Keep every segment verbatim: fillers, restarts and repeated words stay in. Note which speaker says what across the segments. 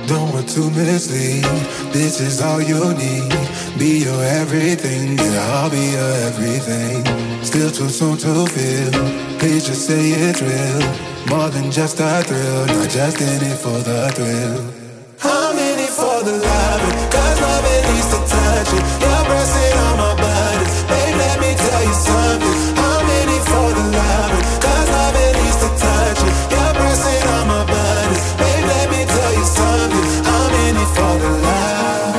Speaker 1: Don't want to mislead, this is all you need. Be your everything, yeah, I'll be your everything. Still too soon to feel, please just say it's real. More than just a thrill, not just in it for the thrill. I'm in it for the love, cause love it needs to touch it. You're pressing on my buttons, babe, let me tell you something. I'm in it for the love, cause love it needs to touch it. You're pressing on my buttons, babe, let me tell you something. I'm in it for the love,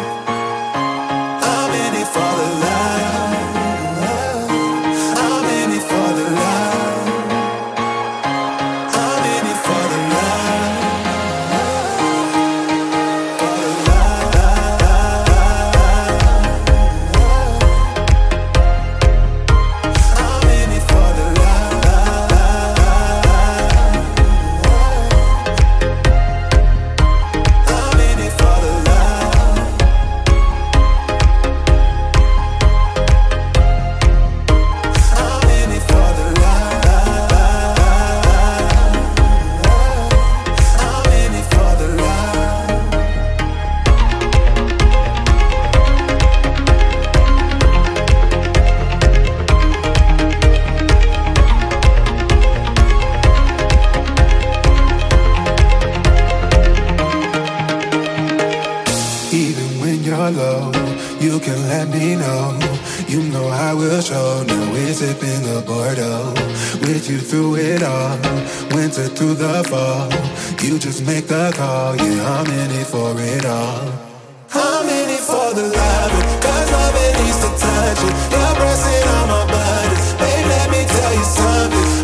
Speaker 1: I'm in it for the love, I'm in it for the love, I'm in it for the love, for the love, I'm in it for the love, I'm in it for the love, I'm in it for the love, I'm in it for the love. Even when you're low, you can let me know. You know I will show. Now we're sipping the Bordeaux. With you through it all, winter through the fall. You just make the call, yeah, I'm in it for it all. I'm in it for the love, cause love it needs to touch it. You're pressing on my buttons, babe, let me tell you something.